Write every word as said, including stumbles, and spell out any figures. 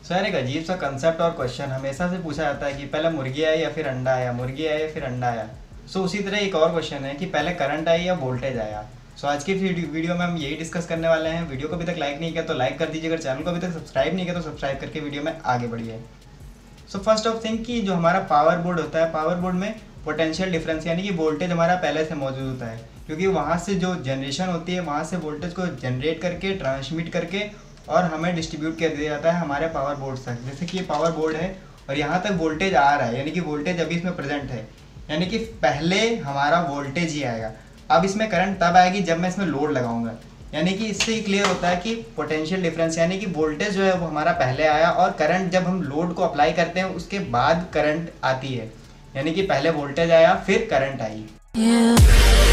सो यार एक अजीब सा कंसेप्ट और क्वेश्चन हमेशा से पूछा जाता है कि पहले मुर्गी आई या फिर अंडा आया, मुर्गी आई या फिर अंडा आया। सो उसी तरह एक और क्वेश्चन है कि पहले करंट आई या वोल्टेज आया। सो आज की वीडियो में हम यही डिस्कस करने वाले हैं। वीडियो को अभी तक लाइक नहीं किया तो लाइक कर दीजिए, अगर चैनल को अभी तक सब्सक्राइब नहीं किया तो सब्सक्राइब करके वीडियो में आगे बढ़िए। सो फर्स्ट ऑफ थिंग कि जो हमारा पावर बोर्ड होता है, पावर बोर्ड में पोटेंशियल डिफरेंस यानी कि वोल्टेज हमारा पहले से मौजूद होता है, क्योंकि वहाँ से जो जनरेशन होती है वहाँ से वोल्टेज को जनरेट करके ट्रांसमिट करके और हमें डिस्ट्रीब्यूट कर दिया जाता है हमारे पावर बोर्ड तक। जैसे कि ये पावर बोर्ड है और यहाँ तक वोल्टेज आ रहा है, यानी कि वोल्टेज अभी इसमें प्रेजेंट है, यानी कि पहले हमारा वोल्टेज ही आएगा। अब इसमें करंट तब आएगी जब मैं इसमें लोड लगाऊंगा, यानी कि इससे ही क्लियर होता है कि पोटेंशियल डिफरेंस यानी कि वोल्टेज जो है वो हमारा पहले आया और करंट जब हम लोड को अप्लाई करते हैं उसके बाद करंट आती है, यानी कि पहले वोल्टेज आया फिर करंट आई। yeah.